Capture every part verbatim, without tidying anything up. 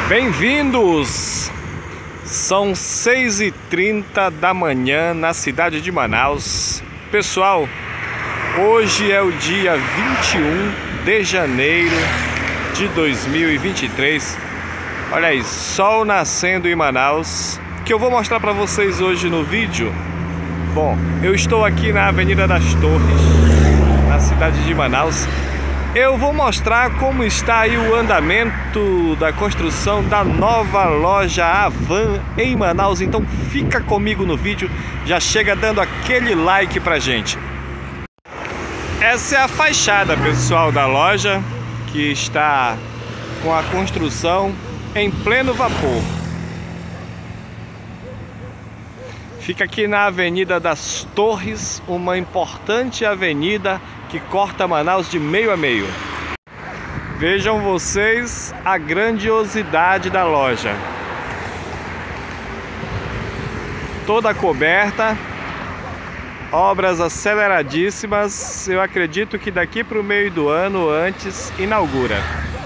Bem-vindos! São seis e trinta da manhã na cidade de Manaus. Pessoal, hoje é o dia vinte e um de janeiro de dois mil e vinte e três. Olha aí, sol nascendo em Manaus, que eu vou mostrar para vocês hoje no vídeo. Bom, eu estou aqui na Avenida das Torres, na cidade de Manaus. Eu vou mostrar como está aí o andamento da construção da nova loja Avan em Manaus. Então fica comigo no vídeo, já chega dando aquele like pra gente. Essa é a fachada, pessoal, da loja, que está com a construção em pleno vapor. Fica aqui na Avenida das Torres, uma importante avenida que corta Manaus de meio a meio. Vejam vocês a grandiosidade da loja. Toda coberta, obras aceleradíssimas. Eu acredito que daqui para o meio do ano antes inaugura.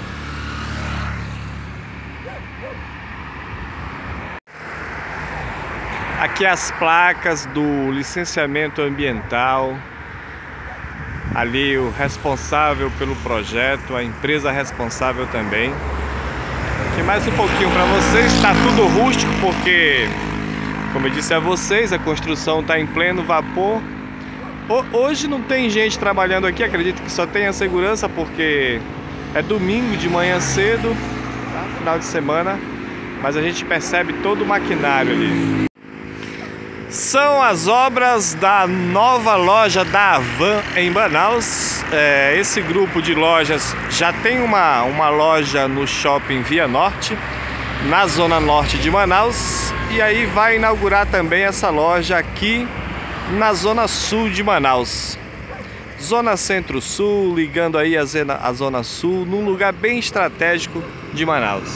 Aqui as placas do licenciamento ambiental. Ali o responsável pelo projeto, a empresa responsável também. Aqui mais um pouquinho para vocês. Está tudo rústico porque, como eu disse a vocês, a construção está em pleno vapor. Hoje não tem gente trabalhando aqui, acredito que só tem a segurança porque é domingo de manhã cedo, tá? Final de semana, mas a gente percebe todo o maquinário ali. São as obras da nova loja da Avan em Manaus. É, esse grupo de lojas já tem uma, uma loja no shopping Via Norte, na zona norte de Manaus. E aí vai inaugurar também essa loja aqui na zona sul de Manaus. Zona centro-sul, ligando aí a zona, a zona sul, num lugar bem estratégico de Manaus.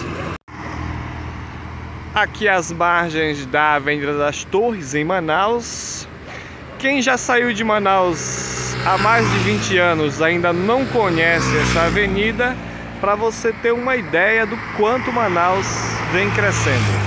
Aqui as margens da Avenida das Torres em Manaus. Quem já saiu de Manaus há mais de vinte anos ainda não conhece essa avenida, para você ter uma ideia do quanto Manaus vem crescendo.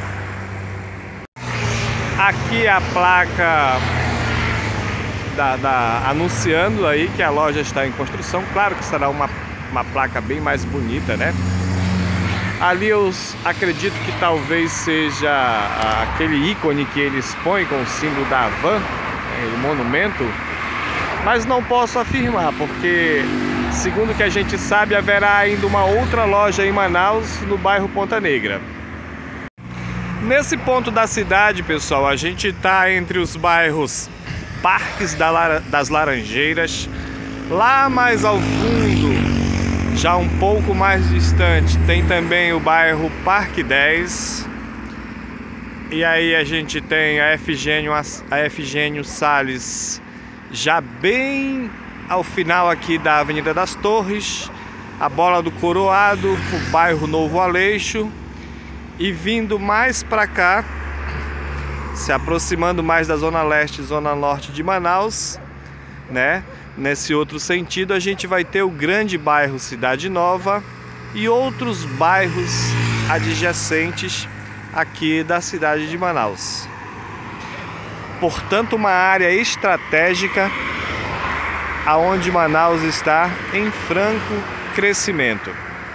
Aqui a placa da, da, anunciando aí que a loja está em construção. Claro que será uma, uma placa bem mais bonita, né? Ali eu acredito que talvez seja aquele ícone que eles põem com o símbolo da Avan, o monumento, mas não posso afirmar, porque segundo o que a gente sabe, haverá ainda uma outra loja em Manaus, no bairro Ponta Negra. Nesse ponto da cidade, pessoal, a gente está entre os bairros Parques das Laranjeiras. Lá mais ao fundo, já um pouco mais distante, tem também o bairro Parque dez. E aí a gente tem a Efigênio, a Efigênio Salles, já bem ao final aqui da Avenida das Torres, a Bola do Coroado, o bairro Novo Aleixo. E vindo mais para cá, se aproximando mais da zona leste e zona norte de Manaus, né? Nesse outro sentido, a gente vai ter o grande bairro Cidade Nova e outros bairros adjacentes aqui da cidade de Manaus. Portanto, uma área estratégica aonde Manaus está em franco crescimento.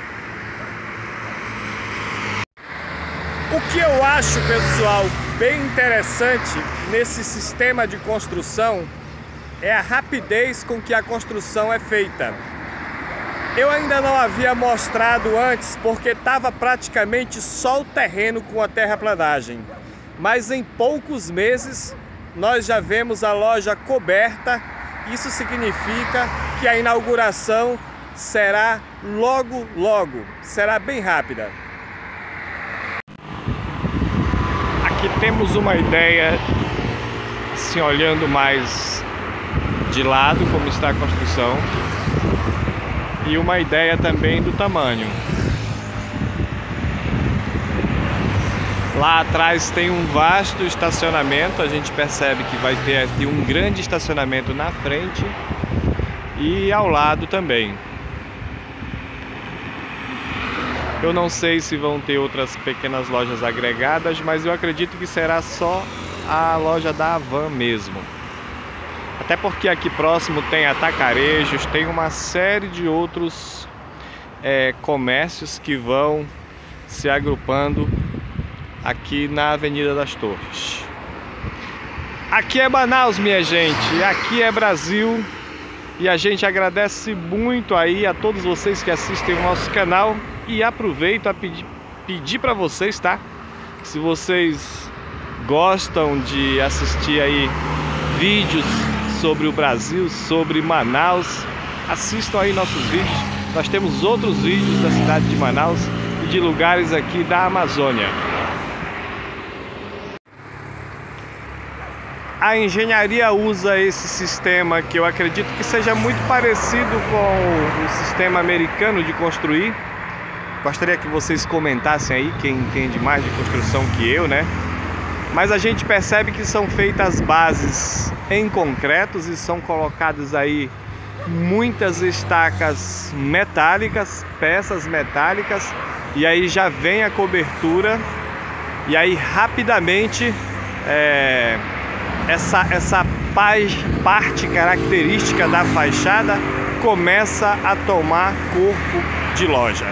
O que eu acho, pessoal, bem interessante nesse sistema de construção é a rapidez com que a construção é feita. Eu ainda não havia mostrado antes porque estava praticamente só o terreno com a terraplanagem. Mas em poucos meses nós já vemos a loja coberta. Isso significa que a inauguração será logo, logo. Será bem rápida. Aqui temos uma ideia, assim, olhando mais de lado como está a construção, e uma ideia também do tamanho. Lá atrás tem um vasto estacionamento, a gente percebe que vai ter aqui um grande estacionamento na frente e ao lado também. Eu não sei se vão ter outras pequenas lojas agregadas, mas eu acredito que será só a loja da Havan mesmo. Até porque aqui próximo tem atacarejos, tem uma série de outros é, comércios que vão se agrupando aqui na Avenida das Torres. Aqui é Manaus, minha gente, aqui é Brasil, e a gente agradece muito aí a todos vocês que assistem o nosso canal, e aproveito a pedir, pedir para vocês, tá? Se vocês gostam de assistir aí vídeos sobre o Brasil, sobre Manaus, assistam aí nossos vídeos. Nós temos outros vídeos da cidade de Manaus e de lugares aqui da Amazônia. A engenharia usa esse sistema que eu acredito que seja muito parecido com o sistema americano de construir. Gostaria que vocês comentassem aí, quem entende mais de construção que eu, né? Mas a gente percebe que são feitas bases em concretos e são colocadas aí muitas estacas metálicas, peças metálicas, e aí já vem a cobertura, e aí rapidamente é, essa, essa parte característica da fachada começa a tomar corpo de loja.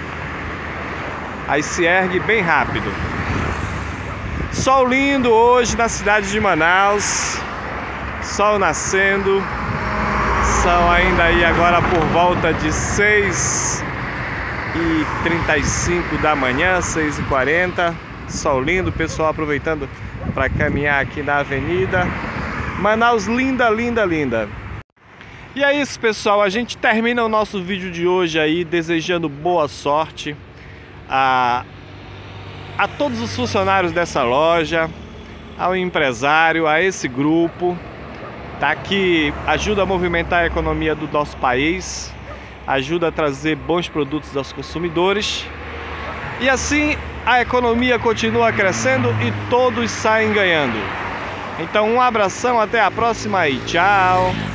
Aí se ergue bem rápido. Sol lindo hoje na cidade de Manaus, sol nascendo, são ainda aí agora por volta de seis e trinta e cinco da manhã, seis e quarenta, sol lindo, pessoal aproveitando para caminhar aqui na avenida. Manaus linda, linda, linda. E é isso, pessoal, a gente termina o nosso vídeo de hoje aí desejando boa sorte a a todos os funcionários dessa loja, ao empresário, a esse grupo, tá, que ajuda a movimentar a economia do nosso país, ajuda a trazer bons produtos aos consumidores, e assim a economia continua crescendo e todos saem ganhando. Então um abração, até a próxima e tchau!